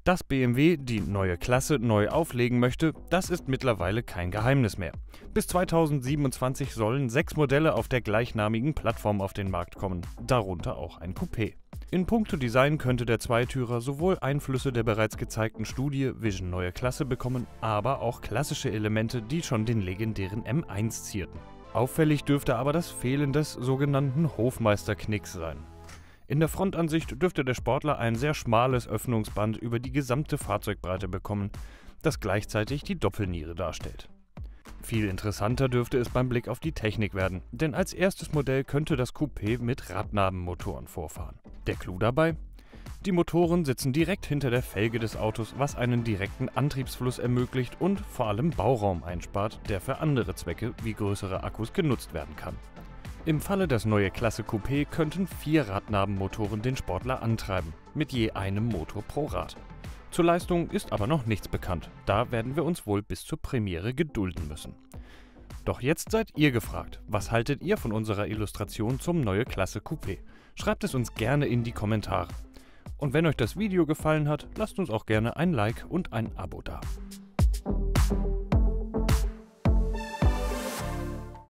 Dass BMW die neue Klasse neu auflegen möchte, das ist mittlerweile kein Geheimnis mehr. Bis 2027 sollen 6 Modelle auf der gleichnamigen Plattform auf den Markt kommen, darunter auch ein Coupé. In puncto Design könnte der Zweitürer sowohl Einflüsse der bereits gezeigten Studie Vision Neue Klasse bekommen, aber auch klassische Elemente, die schon den legendären M1 zierten. Auffällig dürfte aber das Fehlen des sogenannten Hofmeister-Knicks sein. In der Frontansicht dürfte der Sportler ein sehr schmales Öffnungsband über die gesamte Fahrzeugbreite bekommen, das gleichzeitig die Doppelniere darstellt. Viel interessanter dürfte es beim Blick auf die Technik werden, denn als erstes Modell könnte das Coupé mit Radnabenmotoren vorfahren. Der Clou dabei? Die Motoren sitzen direkt hinter der Felge des Autos, was einen direkten Antriebsfluss ermöglicht und vor allem Bauraum einspart, der für andere Zwecke wie größere Akkus genutzt werden kann. Im Falle des Neue Klasse Coupé könnten 4 Radnabenmotoren den Sportler antreiben, mit je einem Motor pro Rad. Zur Leistung ist aber noch nichts bekannt, da werden wir uns wohl bis zur Premiere gedulden müssen. Doch jetzt seid ihr gefragt, was haltet ihr von unserer Illustration zum Neue Klasse Coupé? Schreibt es uns gerne in die Kommentare. Und wenn euch das Video gefallen hat, lasst uns auch gerne ein Like und ein Abo da.